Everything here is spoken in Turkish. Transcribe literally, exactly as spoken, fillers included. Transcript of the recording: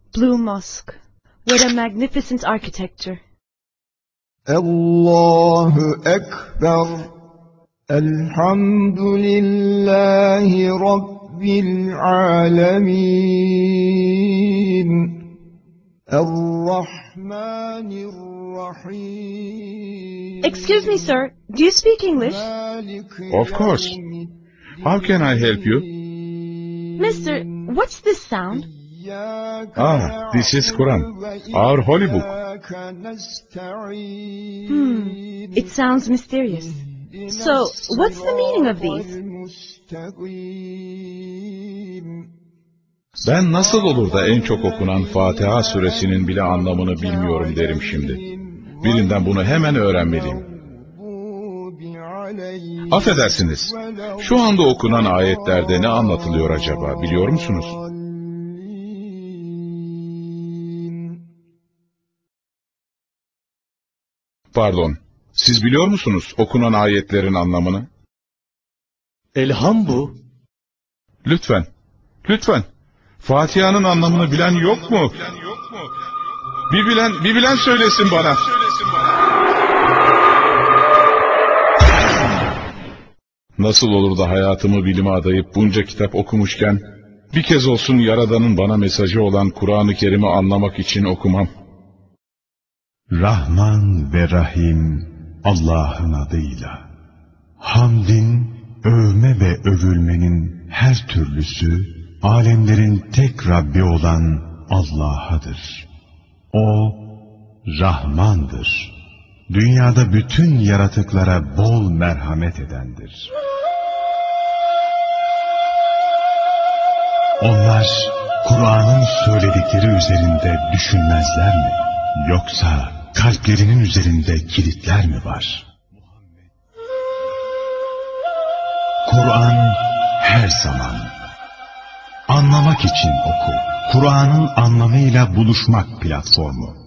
Blue Mosque. What a magnificent architecture. Allahu Ekber. Elhamdülillahi Rabbil alemin. Er-Rahmanir-Rahim. Excuse me, sir. Do you speak English? Of course. How can I help you? Mister, what's this sound? Ah, this is Quran, our holy book. Hmm, it sounds mysterious. So, what's the meaning of these? Ben nasıl olur da en çok okunan Fatiha suresinin bile anlamını bilmiyorum derim şimdi. Birinden bunu hemen öğrenmeliyim. Affedersiniz, şu anda okunan ayetlerde ne anlatılıyor acaba, biliyor musunuz? Pardon, siz biliyor musunuz okunan ayetlerin anlamını? Elham bu. Lütfen, lütfen. Fatiha'nın anlamını bilen yok mu? Bir bilen, bir bilen söylesin bana. Nasıl olur da hayatımı bilime adayıp bunca kitap okumuşken, bir kez olsun Yaradan'ın bana mesajı olan Kur'an-ı Kerim'i anlamak için okumam. Rahman ve Rahim Allah'ın adıyla. Hamdin, övme ve övülmenin her türlüsü, alemlerin tek Rabbi olan Allah'adır. O, Rahmandır. Dünyada bütün yaratıklara bol merhamet edendir. Onlar, Kur'an'ın söyledikleri üzerinde düşünmezler mi? Yoksa kalplerinin üzerinde kilitler mi var? Kur'an her zaman. Anlamak için oku. Kur'an'ın anlamıyla buluşmak platformu.